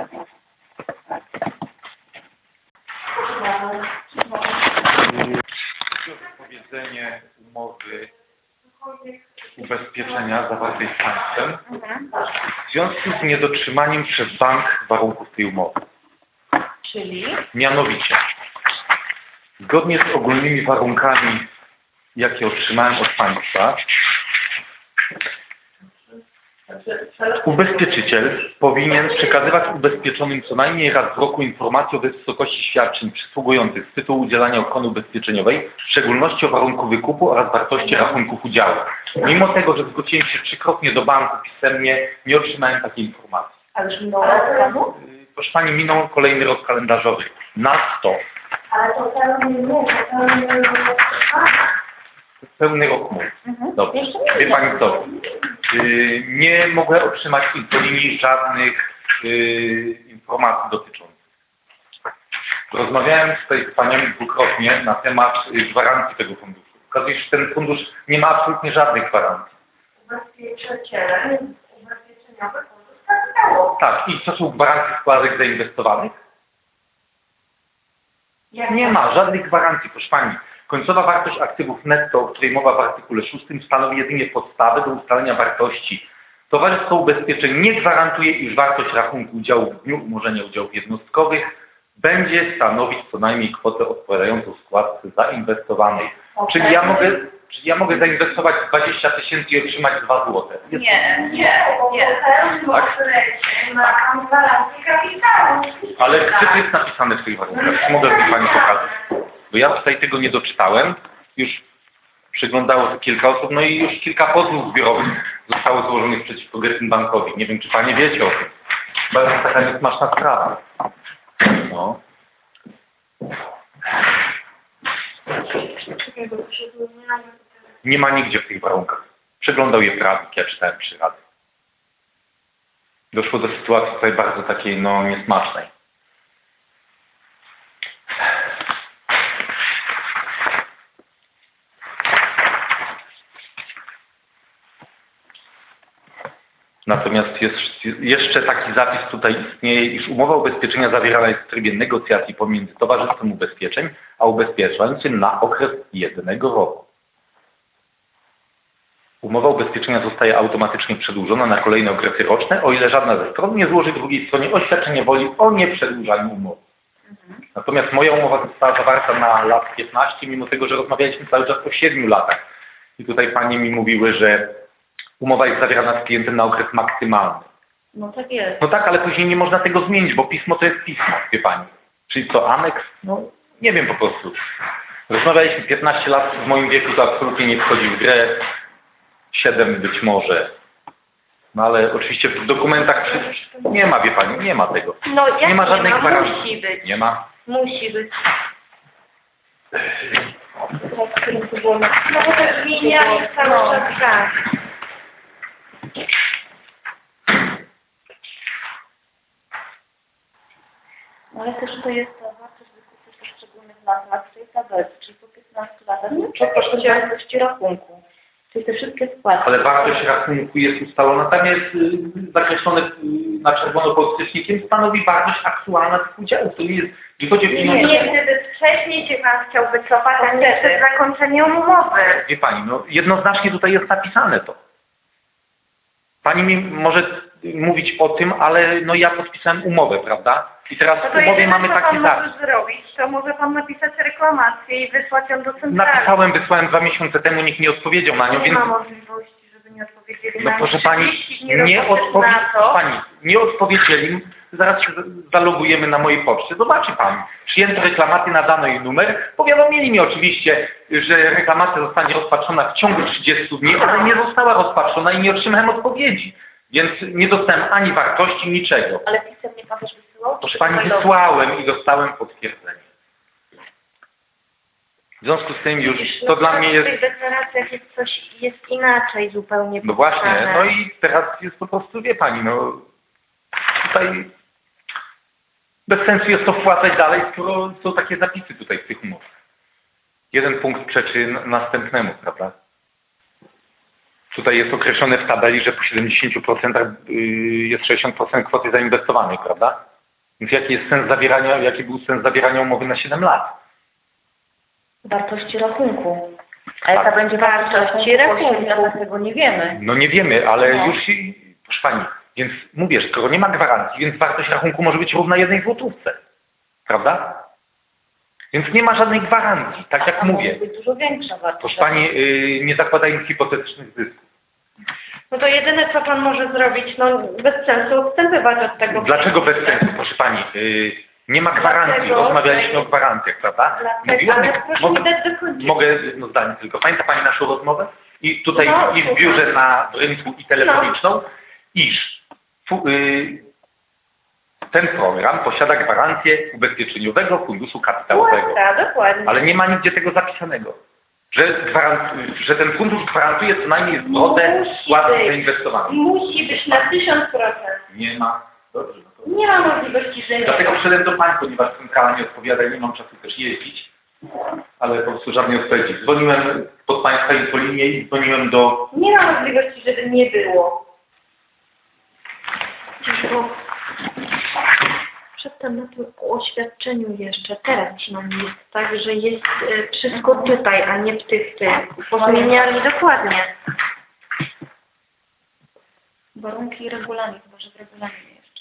Wypowiedzenie umowy ubezpieczenia zawartej z państwem w związku z niedotrzymaniem przez bank warunków tej umowy. Czyli? Mianowicie, zgodnie z ogólnymi warunkami, jakie otrzymałem od państwa, ubezpieczyciel powinien przekazywać ubezpieczonym co najmniej raz w roku informację o wysokości świadczeń przysługujących z tytułu udzielania ochrony ubezpieczeniowej, w szczególności o warunku wykupu oraz wartości rachunków udziału. Mimo tego, że zwróciłem się trzykrotnie do banku pisemnie, nie otrzymałem takiej informacji. Ale już minął rok temu? Proszę Pani, minął kolejny rok kalendarzowy. Na 100. Ale to Pełny rok mój. Dobrze. Jeszcze nie Wie Pani co? Nie mogę otrzymać po linii żadnych informacji dotyczących. Rozmawiałem tutaj z Paniami dwukrotnie na temat gwarancji tego funduszu. Okazuje się, że ten fundusz nie ma absolutnie żadnych gwarancji. Ubezpieczycielem ubezpieczeniowy fundusz kapitału. Tak, i co są gwarancje składek zainwestowanych? Nie ma żadnych gwarancji, proszę Pani. Końcowa wartość aktywów netto, o której mowa w artykule 6, stanowi jedynie podstawę do ustalenia wartości. Towarzystwo ubezpieczeń nie gwarantuje, iż wartość rachunku udziału w dniu umorzenia udziałów jednostkowych będzie stanowić co najmniej kwotę odpowiadającą składce zainwestowanej. Okay. Czyli ja mogę zainwestować 20 000 i otrzymać 2 złote. Nie. Tak? Ma Pan gwarancję kapitału. Ale gdzie to jest napisane w tych warunkach? Czy mogę mi Pani pokazać? Bo ja tutaj tego nie doczytałem. Już przyglądało to kilka osób, no i już kilka pozwów zbiorowych zostało złożonych przeciwko Getin Bankowi. Nie wiem, czy Panie wiecie o tym. Bardzo taka niesmaczna sprawa. No. Nie ma nigdzie w tych warunkach. Przeglądał je prawnik, ja czytałem 3 razy. Doszło do sytuacji tutaj bardzo takiej, no, niesmacznej. Natomiast jest jeszcze taki zapis tutaj istnieje, iż umowa ubezpieczenia zawierana jest w trybie negocjacji pomiędzy Towarzystwem Ubezpieczeń a ubezpieczającym na okres 1 roku. Umowa ubezpieczenia zostaje automatycznie przedłużona na kolejne okresy roczne, o ile żadna ze stron nie złoży drugiej stronie oświadczenia woli o nieprzedłużaniu umowy. Natomiast moja umowa została zawarta na lat 15, mimo tego, że rozmawialiśmy cały czas o 7 latach. I tutaj Panie mi mówiły, że umowa jest zawierana z klientem na okres maksymalny. No tak jest. No tak, ale później nie można tego zmienić, bo pismo to jest pismo, wie Pani. Czyli co, aneks? No nie wiem po prostu. Rozmawialiśmy 15 lat, w moim wieku to absolutnie nie wchodzi w grę. 7 być może. No ale oczywiście w dokumentach nie ma, wie Pani, nie ma tego. No jak nie ma żadnej gwarancji. Musi być. Nie ma. Musi być. No bo to zmieniali cały czas, tak. No ale też to jest ta wartość wykupu poszczególnych lat, to jest tabelce, czyli po 15 latach po wartości rachunku. Czyli te wszystkie składki. Ale wartość rachunku jest ustalona, tam jest zakreślone na czerwono podstycznikiem, stanowi wartość aktualna tych udziałów. To nie jest, nie chodzi o pieniądze. Nie, gdyby wcześniej się Pan chciał wycofać, a nie przed zakończeniem umowy. Wie Pani, no jednoznacznie tutaj jest napisane to. Pani mi może mówić o tym, ale no ja podpisałem umowę, prawda? I teraz No w umowie mamy taki zapis. Zrobić, to może Pan napisać reklamację i wysłać ją do centrali. Wysłałem 2 miesiące temu, nikt nie odpowiedział na nią, Nie więc... ma możliwości, żeby nie odpowiedzieli No na proszę Pani, nie odpowiedzieli, zaraz się zalogujemy na mojej poczcie, zobaczy Pani. Przyjęto reklamację na dany numer, powiadomili mnie oczywiście, że reklamacja zostanie rozpatrzona w ciągu 30 dni, ale nie została rozpatrzona i nie otrzymałem odpowiedzi. Więc nie dostałem ani wartości, niczego. Ale pisemnie Pan też wysyłał? Proszę Pani, wysłałem i dostałem potwierdzenie. W związku z tym już to dla mnie jest... W tych deklaracjach jest inaczej zupełnie. No właśnie, no i teraz jest po prostu, wie Pani, no tutaj bez sensu jest to wpłacać dalej, skoro są takie zapisy tutaj w tych umowach. Jeden punkt przeczy następnemu, prawda? Tutaj jest określone w tabeli, że po 70% jest 60% kwoty zainwestowanej, prawda? Więc jaki był sens zawierania umowy na 7 lat? Wartości rachunku. A jaka Tak. będzie wartości rachunku? Tego nie wiemy. No nie wiemy, ale już, proszę pani, więc mówię, skoro nie ma gwarancji, więc wartość rachunku może być równa 1 złotówce. Prawda? Więc nie ma żadnej gwarancji, tak jak mówię. Może być dużo większa wartość. Proszę pani, nie zakładajmy hipotetycznych zysków. No to jedyne, co pan może zrobić, no bez sensu odstępować od tego. Dlaczego bez sensu, proszę pani? Nie ma gwarancji, Dlatego, rozmawialiśmy o gwarancjach, prawda? Ale proszę mi dać dokończyć. Mogę jedno zdanie tylko. Pamięta pani naszą rozmowę? I tutaj No, i w biurze w rynku i telefoniczną, iż ten program posiada gwarancję ubezpieczeniowego funduszu kapitałowego. Tak, dokładnie. Ale nie ma nigdzie tego zapisanego. Że ten fundusz gwarantuje co najmniej zwrotę wkładu zainwestowanych. Musi być na 1000%. Nie ma. Dobrze, no to... Nie ma możliwości, że Dlatego przyszedłem do pań, ponieważ centrala nie odpowiada i nie mam czasu też jeździć. Ale po prostu żadnej odpowiedzi. Dzwoniłem pod państwa infolinię i dzwoniłem do... nie ma możliwości, żeby nie było. Przedtem na tym oświadczeniu jeszcze, teraz przynajmniej jest tak, że jest wszystko tutaj, a nie w tych. Pozmieniali dokładnie. Warunki i regulamin, chyba że w regulaminie jeszcze.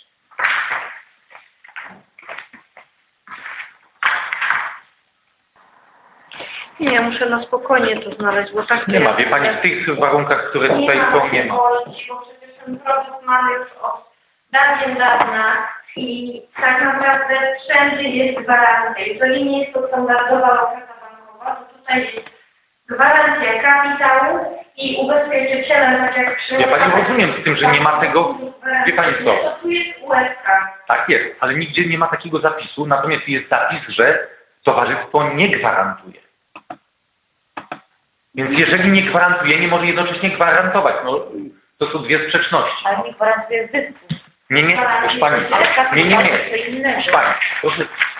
Nie, ja muszę na spokojnie to znaleźć, bo tak... Nie ma, wie pani, w tych warunkach, które tutaj są, nie ma. możliwości, bo przecież ten produkt mamy już od dawna i tak naprawdę wszędzie jest gwarancja. Jeżeli nie jest to standardowa oferta bankowa, to tutaj jest gwarancja kapitału i ubezpieczycielem, tak jak przy... Ja pani rozumiem z tym, że nie ma tego, wie pani co? To tu jest USK. Tak jest, ale nigdzie nie ma takiego zapisu, natomiast jest zapis, że towarzystwo nie gwarantuje. Więc jeżeli nie gwarantuje, nie może jednocześnie gwarantować. No, to są dwie sprzeczności. Ale nie gwarantuje zysku. Nie, proszę pani. Nie. Proszę pani, proszę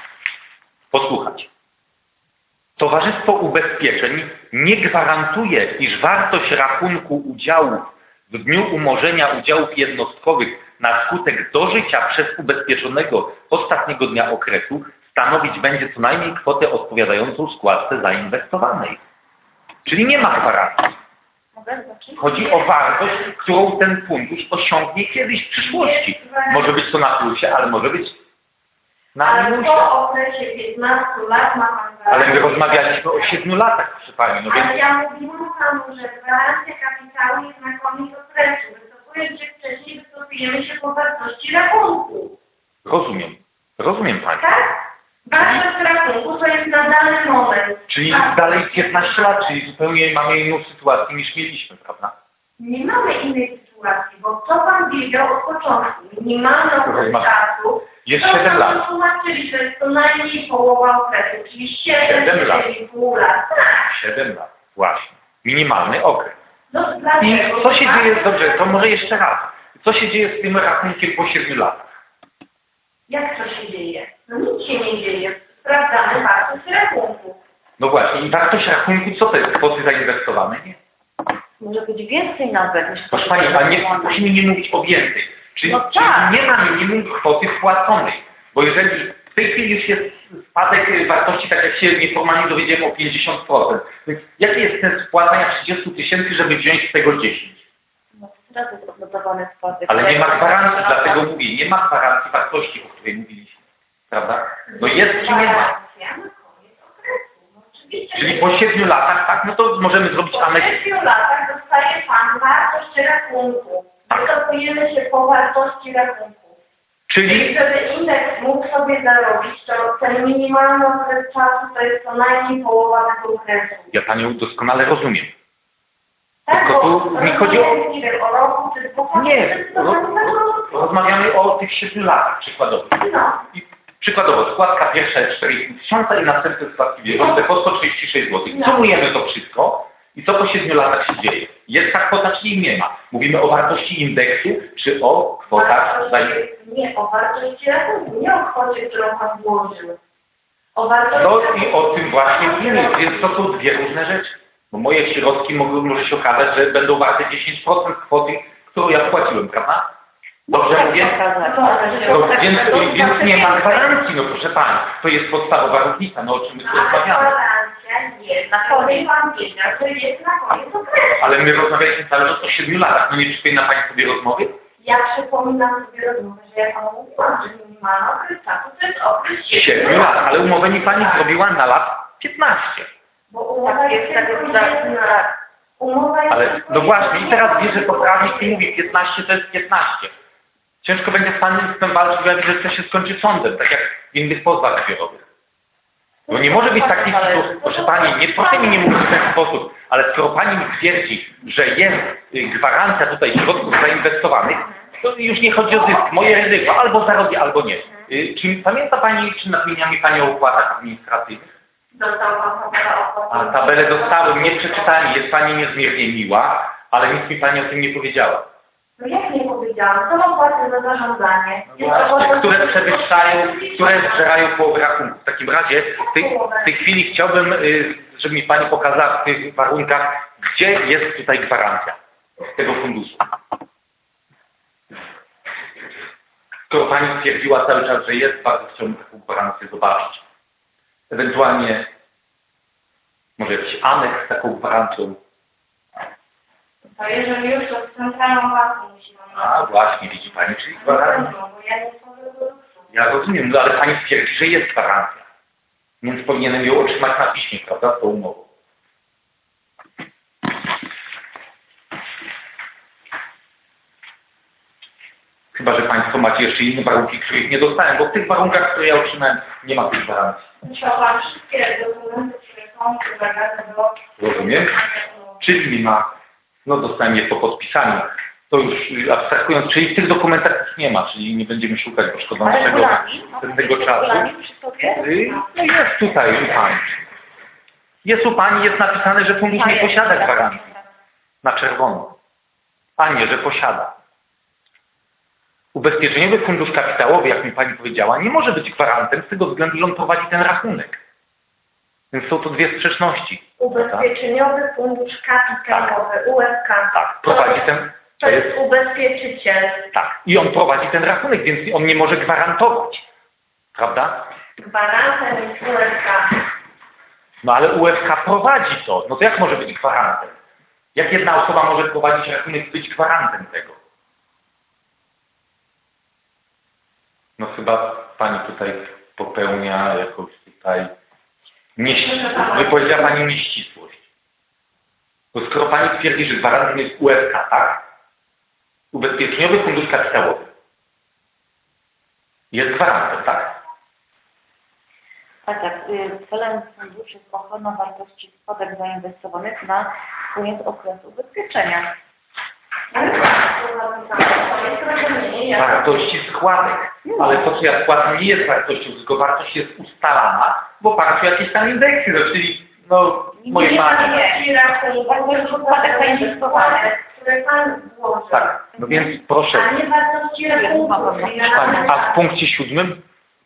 posłuchać. Towarzystwo ubezpieczeń nie gwarantuje, iż wartość rachunku udziałów w dniu umorzenia udziałów jednostkowych na skutek dożycia przez ubezpieczonego ostatniego dnia okresu stanowić będzie co najmniej kwotę odpowiadającą składce zainwestowanej. Czyli nie ma gwarancji. Chodzi o wartość, którą ten fundusz osiągnie kiedyś w przyszłości. Może być to na plusie, ale może być na Ale minusie. po okresie 15 lat ma pan Ale my rozmawialiśmy o 7 latach, proszę pani. No więc Ale ja mówiłam panu, że gwarancja kapitału jest na koniec okresu. Wycofujemy się wcześniej, wycofujemy się po wartości rachunku. rozumiem pani. Tak? Wartość rachunku to jest na dany moment. Czyli A dalej 15 lat, czyli zupełnie mamy inną sytuację niż mieliśmy, prawda? nie mamy innej sytuacji, bo co pan wiedział od początku? Minimalny okres czasu. Jest to 7 nam lat. tłumaczyli, że jest to najmniej połowa okresu, czyli 7 lat. 7,5 lat. Tak. 7 lat, właśnie. Minimalny okres. No, I dlatego, co się że- dzieje, dobrze, to może jeszcze raz. Co się dzieje z tym rachunkiem po 7 latach? Jak to się dzieje? No nic się nie dzieje. Sprawdzamy wartość rachunku. No właśnie, i wartość rachunku, co to jest? Kwoty zainwestowane? Nie. Może być więcej nawet niż... Proszę pani, a nie, musimy nie mówić o więcej. Czyli, No tak. czyli nie ma minimum kwoty wpłaconej. Bo jeżeli w tej chwili już jest spadek wartości, tak jak się nieformalnie dowiedziałem, o 50%. Więc jaki jest sens wpłacania 30 000, żeby wziąć z tego 10? No teraz jest odnotowany spadek. Ale nie ma gwarancji, dlatego mówię, nie ma gwarancji wartości, o której mówiliśmy. Prawda? No jest czy nie ma. Gwarancja na koniec okresu. No oczywiście. Czyli po 7 latach, tak, no to możemy zrobić Po aneks. 7 latach dostaje pan wartość rachunku. Wycofujemy się po wartości rachunku. Czyli Żeby indeks mógł sobie zarobić, to ten minimalny okres czasu to jest co najmniej połowa tego okresu. ja panią doskonale rozumiem. Tak, Tylko bo tu mi chodzi o... nie wiem, o roku czy 2 latach. Nie, rozmawiamy o tych 7 latach przykładowo. No. I przykładowo składka pierwsza jest 4,5 tysiąca i następne składki bieżące po 136 zł. Sumujemy to wszystko i co po 7 latach się dzieje? Jest ta kwota, czy jej nie ma? Mówimy o wartości indeksu, czy o kwotach Nie, o wartości rachunku, nie o kwocie, którą pan włożył. O wartości No rachunku. i o tym właśnie mówimy, więc to są dwie różne rzeczy. Bo moje środki może się okazać, że będą warte 10% kwoty, którą ja wpłaciłem, prawda? Dobrze mówię? No, więc nie ma gwarancji, no proszę Pani. To jest podstawowa różnica, no o czym my tu rozmawiamy. Gwarancja jest na koniec, Pan wiedział, że jest na koniec okresu. Ale my rozmawialiśmy cały czas o 7 latach. No nie przypomina Pani sobie rozmowy? Ja przypominam sobie rozmowę, że ja Panu mówiłam, że minimalny okres czasu to jest okres 7 lat, ale umowę mi Pani zrobiła na lat 15. Bo umowa jest tylko jedna. Umowa jest Ale tylko no właśnie, i jedna. teraz bierze poprawnik i mówi 15 to jest 15. Ciężko będzie z Panem z tym walczyć, że to się skończy sądem, tak jak w innych pozwach zbiorowych. No nie może być takich sytuacji, proszę Pani, proszę mi nie mówić w ten sposób, ale skoro Pani mi twierdzi, że jest gwarancja tutaj środków zainwestowanych, to już nie chodzi o zysk, moje ryzyko, albo zarobię, albo nie. Czy pamięta Pani, czy nadmienia mi Pani o opłatach administracyjnych? Dostał Pan tabelę opłat. A tabelę dostałem, nie przeczytałem, jest Pani niezmiernie miła, ale nic mi Pani o tym nie powiedziała. No jak nie powiedziałam, są opłaty za zarządzanie. No właśnie, które przewyższają, które zżerają połowę rachunku. W takim razie w tej chwili chciałbym, żeby mi Pani pokazała w tych warunkach, gdzie jest tutaj gwarancja tego funduszu. Skoro Pani stwierdziła cały czas, że jest, bardzo chciałbym taką gwarancję zobaczyć. Ewentualnie może jakiś aneks z taką gwarancją. To jeżeli już to z centralną banką musimy. A właśnie, widzi Pani, czyli gwarancja. Bo ja nie powiem. Ja rozumiem, no ale Pani stwierdzi, że jest gwarancja. Więc powinienem ją otrzymać na piśmie, prawda, z tą umową. Chyba że Państwo macie jeszcze inne warunki, których nie dostałem, bo w tych warunkach, które ja otrzymałem, nie ma tych gwarancji. Musiał Pan wszystkie dokumenty, które są wymagane do... Rozumiem? Czyli nie ma, no dostałem je po podpisaniu. To już abstrahując, czyli w tych dokumentach już nie ma, czyli nie będziemy szukać poszkodowanego tego czasu. No jest tutaj u Pani. Jest u Pani, jest napisane, że fundusz nie posiada gwarancji. Na czerwono. A nie, że posiada. Ubezpieczeniowy fundusz kapitałowy, jak mi Pani powiedziała, nie może być gwarantem z tego względu, że on prowadzi ten rachunek. Więc są to dwie sprzeczności. Ubezpieczeniowy fundusz kapitałowy, UFK. Tak, prowadzi ten... To jest ubezpieczyciel. Tak, i on prowadzi ten rachunek, więc on nie może gwarantować. Prawda? Gwarantem jest UFK. No ale UFK prowadzi to. No to jak może być gwarantem? Jak jedna osoba może prowadzić rachunek i być gwarantem tego? No chyba Pani tutaj popełnia jakąś tutaj wypowiedziała Pani nieścisłość. Bo skoro Pani twierdzi, że gwarantem jest UFK, tak? Ubezpieczeniowy fundusz kapitałowy jest gwarantem, tak? Tak. Celem funduszu jest ochrona wartości składek zainwestowanych na koniec okresu ubezpieczenia. Wartości składek. Ale to, co ja wkładam, nie jest wartością, tylko wartość jest ustalana w oparciu o jakieś tam indeksy, no, czyli moje Nie, wartości składek zainwestowanych, które Pan włożył. Tak, no więc proszę. A nie wartości rachunków. A w punkcie 7?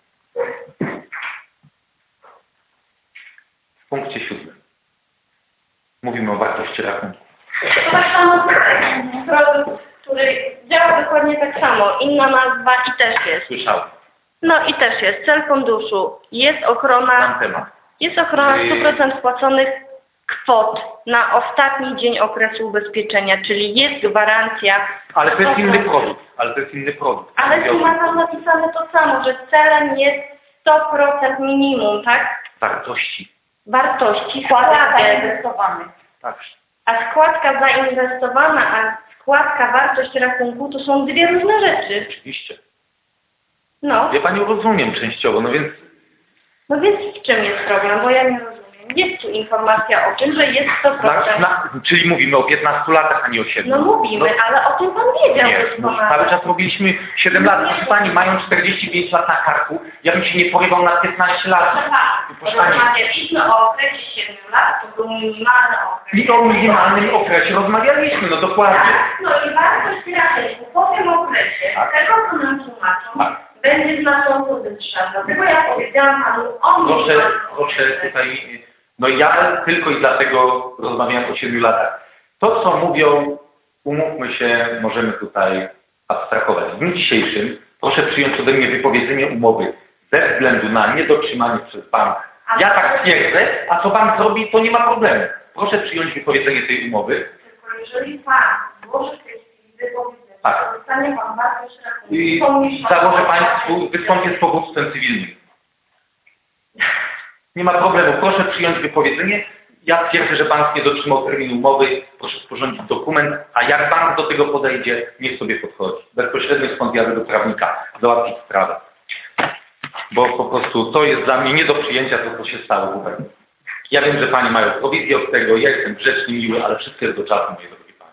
W punkcie 7. Mówimy o wartości rachunku. To tak samo tutaj. Produkt, który działa dokładnie tak samo. Inna nazwa i też jest. Słyszałem. No i też jest. Cel funduszu. Jest ochrona. Mam temat. Jest ochrona 100% wpłaconych kwot na ostatni dzień okresu ubezpieczenia, czyli jest gwarancja. Ale to jest inny produkt. Ale tu ma tam napisane to samo, że celem jest 100% minimum, tak? Wartości. Wartości Składek składek. zainwestowanych. Tak. A składka zainwestowana, a składka wartość rachunku to są dwie różne rzeczy. Oczywiście. No. Ja Panią rozumiem częściowo, no więc... No więc w czym jest problem? Bo ja nie rozumiem. Jest tu informacja o tym, że jest 100%. Czyli mówimy o 15 latach, a nie o 7. No mówimy, ale o tym Pan wiedział Nie, cały czas mówiliśmy 7 lat. Proszę Pani, mają 45 lat na karku. Ja bym się nie porywał na 15 lat. Proszę Pani. Rozmawialiśmy o okresie 7 lat, to był minimalny okres. I o minimalnym okresie rozmawialiśmy, no dokładnie. Tak, no i wartość rachunku po tym okresie, Tak. tego co nam tłumaczą, Tak. będzie znacząco wyższa. Dlatego ja powiedziałam Panu o Proszę tutaj, no ja tylko i dlatego rozmawiam o 7 latach. To, co mówią, umówmy się, możemy tutaj abstrahować. W dniu dzisiejszym proszę przyjąć ode mnie wypowiedzenie umowy ze względu na niedotrzymanie przez bank. Ja tak twierdzę, a co bank zrobi, to nie ma problemu. Proszę przyjąć wypowiedzenie tej umowy. Tylko jeżeli pan złoży w tej chwili wypowiedzenie, Tak. to dostanie pan wartość rachunku. I założę państwu, wystąpię z powództwem cywilnym. Nie ma problemu, proszę przyjąć wypowiedzenie. Ja twierdzę, że bank nie dotrzymał terminu umowy, proszę sporządzić dokument, a jak bank do tego podejdzie, niech sobie podchodzi. Bezpośrednio stąd jadę do prawnika, załatwić sprawę. Bo po prostu to jest dla mnie nie do przyjęcia to, co się stało tutaj. Ja wiem, że Panie mają prowizję od tego, ja jestem grzeczny, miły, ale wszystko jest do czasu, moje drogie Panie.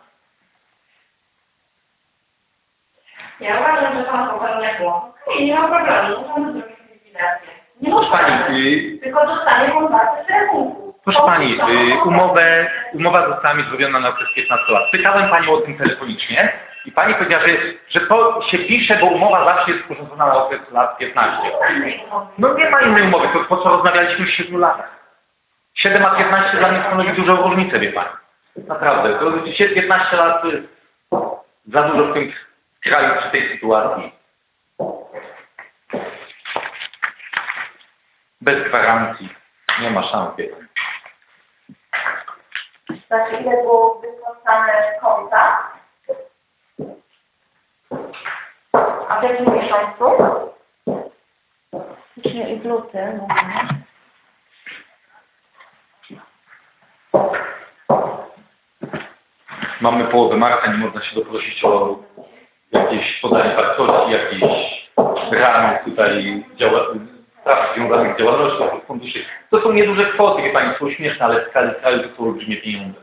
Ja uważam, że pan popełnia błąd. Nie ma problemu, możemy zrobić likwidację. Nie może Pani, tylko dostanie pan wartość rachunku. proszę Pani, umowa została mi zrobiona na okres 15 lat. Pytałem Panią o tym telefonicznie i Pani powiedziała, że to się pisze, bo umowa zawsze jest sporządzona na okres lat 15. No nie ma innej umowy, to po co rozmawialiśmy w 7 latach. 7 a 15 dla mnie stanowi dużą różnicę, wie Pani. Naprawdę, to 15 lat to jest za dużo w tym kraju przy tej sytuacji. Bez gwarancji. Nie ma szans, wie Pani. Znaczy, ile było wypłacane konta? A w jakim miesiącu? Styczeń i luty, mówimy. Mamy połowę marca, nie można się doprosić o jakieś podanie wartości, jakieś ramy tutaj spraw związanych z działalnością tych funduszy. To są nieduże kwoty, wie Pani, są śmieszne, ale w skali kraju to są olbrzymie pieniądze.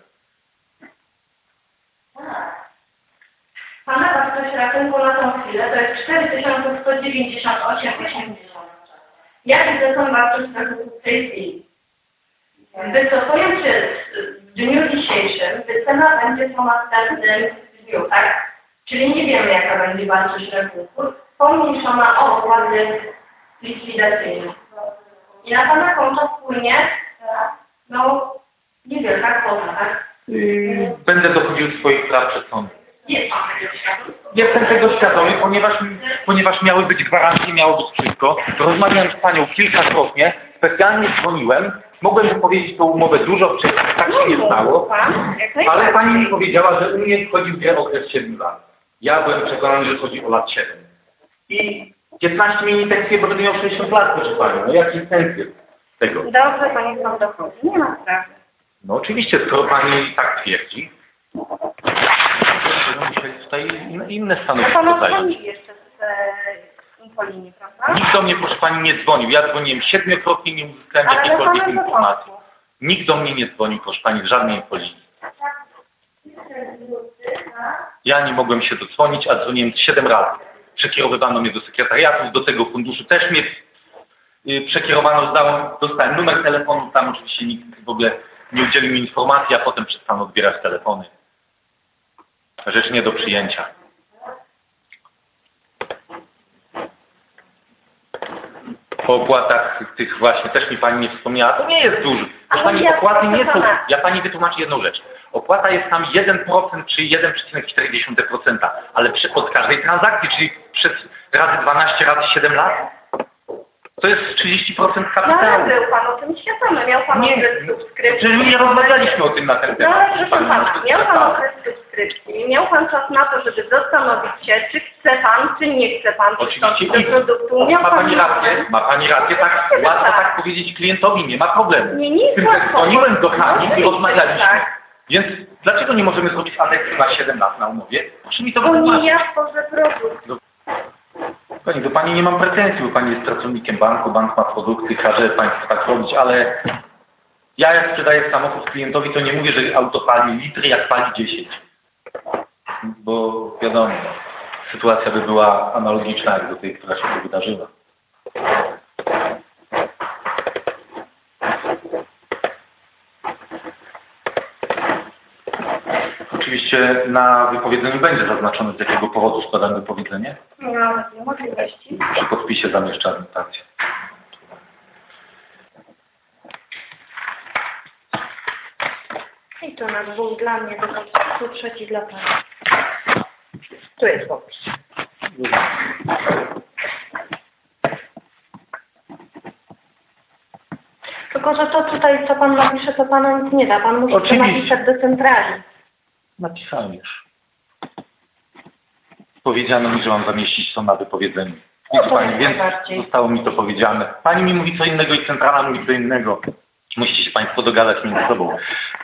Pana wartość rachunku na tą chwilę to jest 4198,80. Jakie to są wartość rachunku w tej chwili? Wycofując się w dniu dzisiejszym, wycena będzie po następnym dniu, tak? Czyli nie wiemy, jaka będzie wartość rachunku, pomniejszona o opłaty likwidacyjne. I na Pana konto wpłynie, no, niewielka kwota, tak? Będę dochodził swoich praw przed sądem. Jest Pan tego świadomy? Jestem tego świadomy, ponieważ miały być gwarancje, miało być wszystko. Rozmawiałem z Panią kilkakrotnie, specjalnie dzwoniłem, mogłem wypowiedzieć tą umowę dużo wcześniej, tak się nie stało, ale Pani mi powiedziała, że u mnie wchodzi w grę okres 7 lat. Ja byłem przekonany, że chodzi o lat 7. I 15 mi nie pensję, bo będę miał 60 lat, proszę Panią. No jaki jest sens tego? Dobrze, Pani Pan dochodzi, nie ma sprawy. No oczywiście, skoro Pani tak twierdzi, to musieli tutaj inne stanowisko Pana zająć. dzwoni jeszcze z infolinii, prawda? Nikt do mnie, proszę Pani, nie dzwonił. Ja dzwoniłem 7-krotnie, nie uzyskałem Ale jakiejkolwiek Pana informacji. Nikt do mnie nie dzwonił, proszę Pani, w żadnej infolinii. Ja nie mogłem się dodzwonić, a dzwoniłem 7 razy. Przekierowywano mnie do sekretariatu, do tego funduszu też mnie przekierowano, dostałem numer telefonu, tam oczywiście nikt w ogóle nie udzielił mi informacji, a potem przestano odbierać telefony. Rzecz nie do przyjęcia. O opłatach tych właśnie też mi Pani nie wspomniała, to nie jest dużo. Proszę Pani, opłaty nie są... Ja Pani wytłumaczę jedną rzecz. Opłata jest tam 1% czy 1,4%, ale od każdej transakcji, czyli przez razy 12, razy 7 lat, to jest 30% kapitału. Ale był Pan o tym świadomy, miał Pan okres subskrypcji. Przecież nie rozmawialiśmy o tym na ten No temat. ale proszę Pana, miał Pan okres subskrypcji, miał Pan czas na to, żeby zastanowić się, czy chce Pan, czy nie chce Pan przystąpić do produktu. Ma Pani rację, tak łatwo tak powiedzieć klientowi, nie ma problemu. Nie jest Tylko łatwo. dzwoniłem do Hani i rozmawialiśmy. Tak. Więc dlaczego nie możemy zrobić aneksu na 7 lat na umowie? Proszę mi to Bo nie wytłumaczyć. ja tworzę produkt. Pani, do Pani nie mam pretensji, bo Pani jest pracownikiem banku, bank ma produkty, każe Państwu tak robić, ale ja jak sprzedaję samochód klientowi, to nie mówię, że auto pali litry, jak pali 10. Bo wiadomo, sytuacja by była analogiczna jak do tej, która się tu wydarzyła. Oczywiście na wypowiedzeniu będzie zaznaczone, z jakiego powodu składam wypowiedzenie. Nie mam takiej możliwości. Przy podpisie zamieszczę adnotację. I to na dwóch dla mnie, tylko tu trzeci dla Pana. Tu jest podpis. Tylko, że to tutaj, co pan napisze, to pana nic nie da. Pan musi to Oczywiście. napisać do centrali. Napisałem już. Powiedziano mi, że mam zamieścić to na wypowiedzeniu. Widzi to pani, jak więc najbardziej. zostało mi to powiedziane. Pani mi mówi co innego i centrala mówi co innego. Musicie się państwo dogadać między sobą.